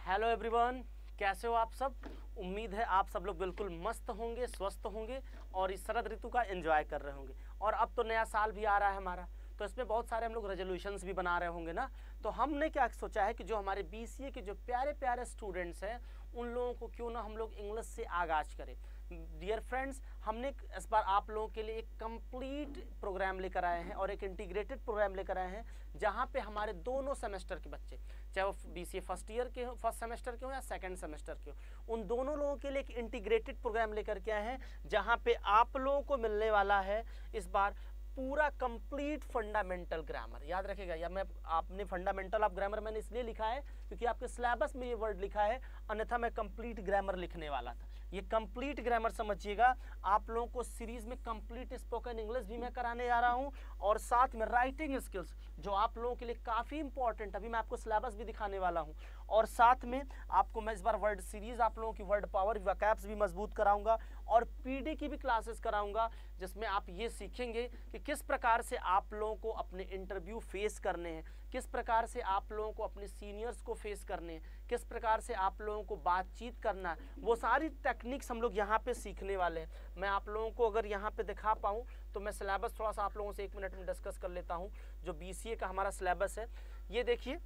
Hello everyone, कैसे हो आप सब। उम्मीद है आप सब लोग बिल्कुल मस्त होंगे, स्वस्थ होंगे और इस शरद ऋतु का एंजॉय कर रहे होंगे। और अब तो नया साल भी आ रहा है हमारा, तो इसमें बहुत सारे हम लोग रेजोल्यूशंस भी बना रहे होंगे ना। तो हमने क्या सोचा है कि जो हमारे बीसीए के जो प्यारे प्यारे स्टूडेंट्स हैं उन लोगों को क्यों ना हम लोग इंग्लिश से आगाज करें। डियर फ्रेंड्स, हमने इस बार आप लोगों के लिए एक कंप्लीट प्रोग्राम लेकर आए हैं और एक इंटीग्रेटेड प्रोग्राम लेकर आए हैं, जहां पे हमारे दोनों सेमेस्टर के बच्चे, चाहे वो बीसीए फर्स्ट ईयर के हो, फर्स्ट सेमेस्टर के हो या सेकंड सेमेस्टर के हो, उन दोनों लोगों के लिए एक इंटीग्रेटेड प्रोग्राम लेकर के आए हैं, जहां पे आप लोगों को मिलने वाला है इस बार पूरा कंप्लीट फंडामेंटल ग्रामर। याद रखेगा, या मैं आपने फंडामेंटल ऑफ ग्रामर मैंने इसलिए लिखा है क्योंकि आपके सिलेबस में ये वर्ड लिखा है, अन्यथा मैं कंप्लीट ग्रामर लिखने वाला था। ये कंप्लीट ग्रामर समझिएगा, आप लोगों को सीरीज में कंप्लीट स्पोकन इंग्लिश भी मैं कराने जा रहा हूँ और साथ में राइटिंग स्किल्स जो आप लोगों के लिए काफ़ी इंपॉर्टेंट, अभी मैं आपको सिलेबस भी दिखाने वाला हूँ। और साथ में आपको मैं इस बार वर्ड सीरीज, आप लोगों की वर्ड पावर, वोकैब्स भी मजबूत कराऊंगा और पीडी की भी क्लासेस कराऊंगा, जिसमें आप ये सीखेंगे कि किस प्रकार से आप लोगों को अपने इंटरव्यू फेस करने हैं, किस प्रकार से आप लोगों को अपने सीनियर्स को फेस करने हैं, किस प्रकार से आप लोगों को बातचीत करना है, वो सारी टेक्निक्स हम लोग यहाँ पे सीखने वाले हैं। मैं आप लोगों को अगर यहाँ पे दिखा पाऊँ तो मैं सिलेबस थोड़ा सा आप लोगों से 1 मिनट में डिस्कस कर लेता हूँ। जो बीसीए का हमारा सिलेबस है, ये देखिए,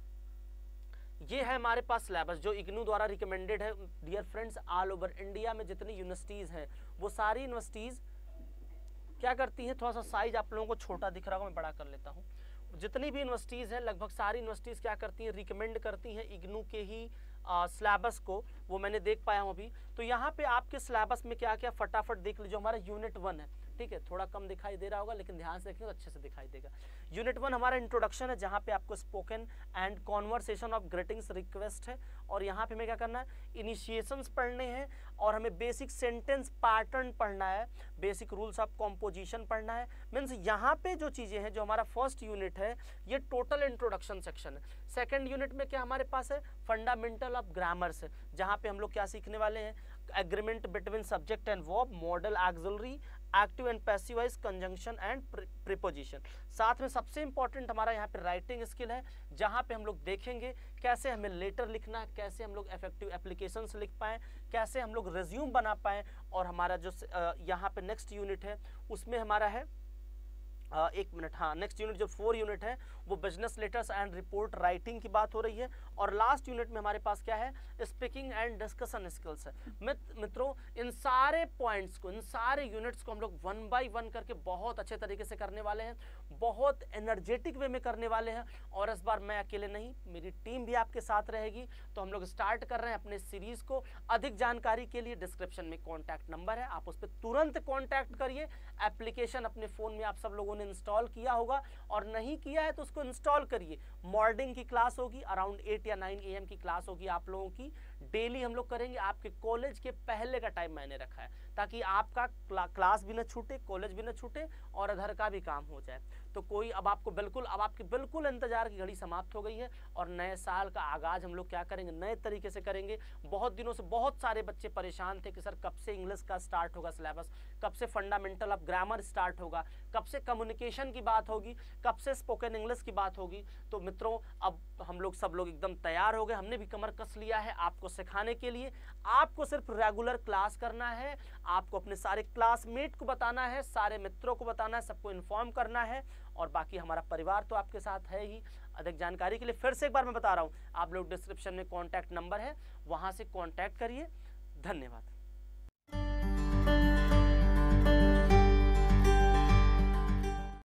ये है हमारे पास सिलेबस जो इग्नू द्वारा रिकमेंडेड है। Dear friends, all over India में जितनी यूनिवर्सिटीज़ हैं वो सारी यूनिवर्सिटीज़ क्या करती हैं, थोड़ा सा साइज आप लोगों को छोटा दिख रहा होगा, मैं बड़ा कर लेता हूँ। जितनी भी यूनिवर्सिटीज़ हैं, लगभग सारी यूनिवर्सिटीज़ क्या करती हैं, रिकमेंड करती हैं इग्नू के ही सिलेबस को। वो मैंने देख पाया हूँ अभी। तो यहाँ पे आपके सिलेबस में क्या क्या फटाफट देख लीजिए। हमारा यूनिट 1 है, ठीक है, थोड़ा कम दिखाई दे रहा होगा लेकिन ध्यान से देखेंगे तो अच्छे से दिखाई देगा। यूनिट 1 हमारा इंट्रोडक्शन है, जहाँ पे आपको spoken and conversation of greetings request है। और यहाँ पे हमें क्या करना है, इनिशिएशंस पढ़ने हैं और हमें बेसिक सेंटेंस पैटर्न पढ़ना है, बेसिक रूल्स ऑफ कॉम्पोजिशन पढ़ना है। मीन्स यहाँ पे जो चीज़ें हैं, जो हमारा फर्स्ट यूनिट है ये टोटल इंट्रोडक्शन सेक्शन है। सेकेंड यूनिट में क्या हमारे पास है, फंडामेंटल ऑफ ग्रामर्स है, जहाँ पे हम लोग क्या सीखने वाले हैं, agreement between subject and verb, modal auxiliary, active and passive voice, conjunction and preposition. साथ में सबसे इंपॉर्टेंट हमारा यहाँ पे राइटिंग स्किल है, जहाँ पे हम लोग देखेंगे कैसे हमें लेटर लिखना है, कैसे हम लोग इफेक्टिव एप्लीकेशंस लिख पाएँ, कैसे हम लोग रिज्यूम बना पाएँ। और हमारा जो यहाँ पे नेक्स्ट यूनिट है उसमें हमारा है 1 मिनट, हाँ, नेक्स्ट यूनिट जो 4 यूनिट है वो business letters and report writing की बात हो रही है। और लास्ट यूनिट में हमारे पास क्या है, स्पीकिंग एंड डिस्कशन स्किल्स है। मित्रों, इन सारे पॉइंट्स को, इन सारे यूनिट्स को हम लोग 1 बाय 1 करके बहुत अच्छे तरीके से करने वाले हैं, बहुत एनर्जेटिक वे में करने वाले हैं। और इस बार मैं अकेले नहीं, मेरी टीम भी आपके साथ रहेगी। तो हम लोग स्टार्ट कर रहे हैं अपने सीरीज को। अधिक जानकारी के लिए डिस्क्रिप्शन में कॉन्टैक्ट नंबर है, आप उस पर तुरंत कॉन्टैक्ट करिए। एप्लीकेशन अपने फ़ोन में आप सब लोगों ने इंस्टॉल किया होगा, और नहीं किया है तो उसको इंस्टॉल करिए। मॉर्निंग की क्लास होगी, अराउंड 8 या 9 AM की क्लास होगी आप लोगों की। डेली हम लोग करेंगे, आपके कॉलेज के पहले का टाइम मैंने रखा है ताकि आपका क्लास भी न छूटे, कॉलेज भी न छूटे और अधर का भी काम हो जाए। तो कोई अब आपको बिल्कुल, अब आपकी बिल्कुल इंतजार की घड़ी समाप्त हो गई है और नए साल का आगाज हम लोग क्या करेंगे, नए तरीके से करेंगे। बहुत दिनों से बहुत सारे बच्चे परेशान थे कि सर कब से इंग्लिश का स्टार्ट होगा सिलेबस, कब से फंडामेंटल ऑफ ग्रामर स्टार्ट होगा, कब से कम्युनिकेशन की बात होगी, कब से स्पोकन इंग्लिश की बात होगी। तो मित्रों, अब हम लोग सब लोग एकदम तैयार हो गए, हमने भी कमर कस लिया है आपको सिखाने के लिए। आपको सिर्फ रेगुलर क्लास करना है, आपको अपने सारे क्लासमेट को बताना है, सारे मित्रों को बताना है, सबको इन्फॉर्म करना है, और बाकी हमारा परिवार तो आपके साथ है ही। अधिक जानकारी के लिए फिर से एक बार मैं बता रहा हूं, आप लोग डिस्क्रिप्शन में कॉन्टैक्ट नंबर है, वहां से कॉन्टैक्ट करिए। धन्यवाद।